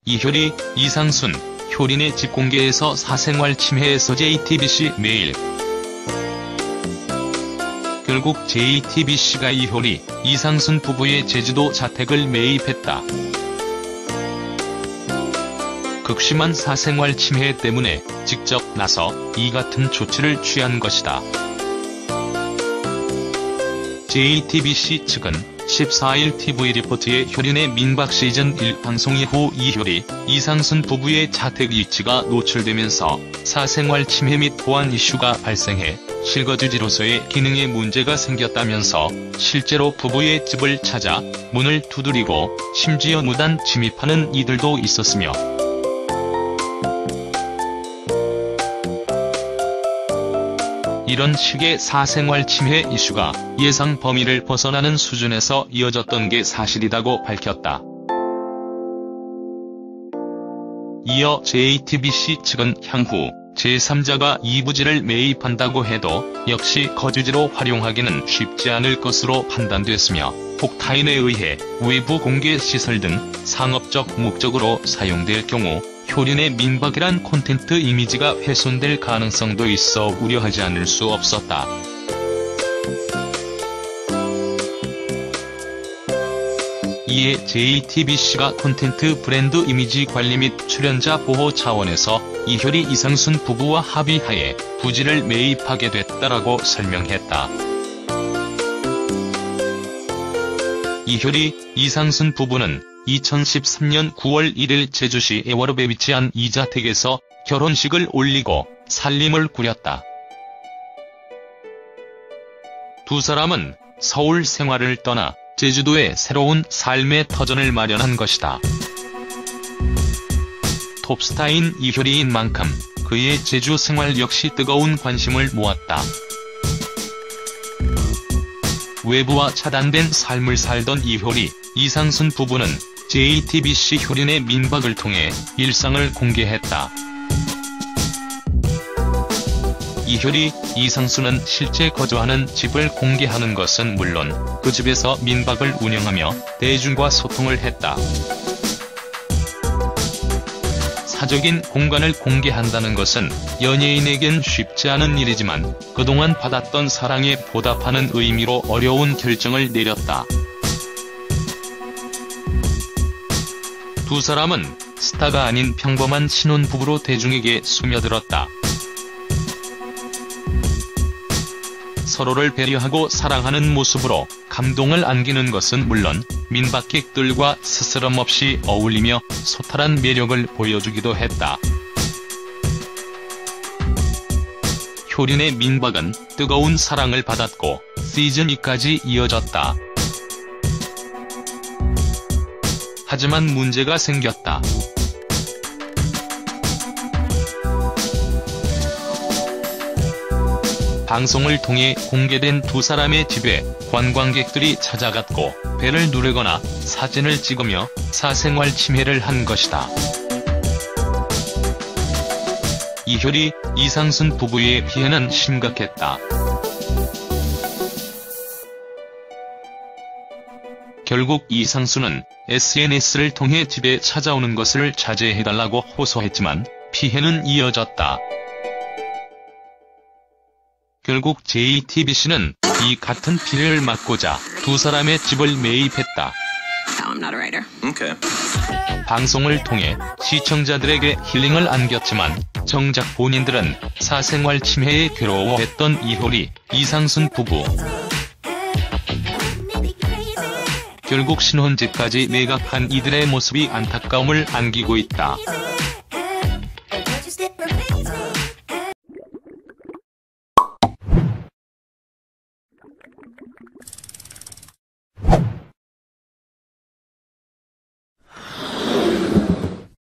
이효리, 이상순, 효린의 집 공개에서 사생활 침해에서 JTBC 메일. 결국 JTBC가 이효리, 이상순 부부의 제주도 자택을 매입했다. 극심한 사생활 침해 때문에 직접 나서 이 같은 조치를 취한 것이다. JTBC 측은 14일 TV리포트의 효린의 민박 시즌1 방송 이후 이효리, 이상순 부부의 자택 위치가 노출되면서 사생활 침해 및 보안 이슈가 발생해 실거주지로서의 기능에 문제가 생겼다면서 실제로 부부의 집을 찾아 문을 두드리고 심지어 무단 침입하는 이들도 있었으며, 이런 식의 사생활 침해 이슈가 예상 범위를 벗어나는 수준에서 이어졌던 게 사실이라고 밝혔다. 이어 JTBC 측은 향후 제3자가 이 부지를 매입한다고 해도 역시 거주지로 활용하기는 쉽지 않을 것으로 판단됐으며, 혹타인에 의해 외부 공개 시설 등 상업적 목적으로 사용될 경우 효린의 민박이란 콘텐츠 이미지가 훼손될 가능성도 있어 우려하지 않을 수 없었다. 이에 JTBC가 콘텐츠 브랜드 이미지 관리 및 출연자 보호 차원에서 이효리, 이상순 부부와 합의하에 부지를 매입하게 됐다라고 설명했다. 이효리, 이상순 부부는 2013년 9월 1일 제주시 애월읍에 위치한 이 자택에서 결혼식을 올리고 살림을 꾸렸다. 두 사람은 서울 생활을 떠나 제주도에 새로운 삶의 터전을 마련한 것이다. 톱스타인 이효리인 만큼 그의 제주 생활 역시 뜨거운 관심을 모았다. 외부와 차단된 삶을 살던 이효리, 이상순 부부는 JTBC 효린의 민박을 통해 일상을 공개했다. 이효리, 이상순은 실제 거주하는 집을 공개하는 것은 물론 그 집에서 민박을 운영하며 대중과 소통을 했다. 사적인 공간을 공개한다는 것은 연예인에겐 쉽지 않은 일이지만 그동안 받았던 사랑에 보답하는 의미로 어려운 결정을 내렸다. 두 사람은 스타가 아닌 평범한 신혼부부로 대중에게 스며들었다. 서로를 배려하고 사랑하는 모습으로 감동을 안기는 것은 물론 민박객들과 스스럼 없이 어울리며 소탈한 매력을 보여주기도 했다. 효린의 민박은 뜨거운 사랑을 받았고 시즌2까지 이어졌다. 하지만 문제가 생겼다. 방송을 통해 공개된 두 사람의 집에 관광객들이 찾아갔고 배를 누르거나 사진을 찍으며 사생활 침해를 한 것이다. 이효리, 이상순 부부의 피해는 심각했다. 결국 이상순은 SNS를 통해 집에 찾아오는 것을 자제해달라고 호소했지만 피해는 이어졌다. 결국 JTBC는 이 같은 피해를 막고자 두 사람의 집을 매입했다. 방송을 통해 시청자들에게 힐링을 안겼지만 정작 본인들은 사생활 침해에 괴로워했던 이효리, 이상순 부부. 결국 신혼집까지 매각한 이들의 모습이 안타까움을 안기고 있다.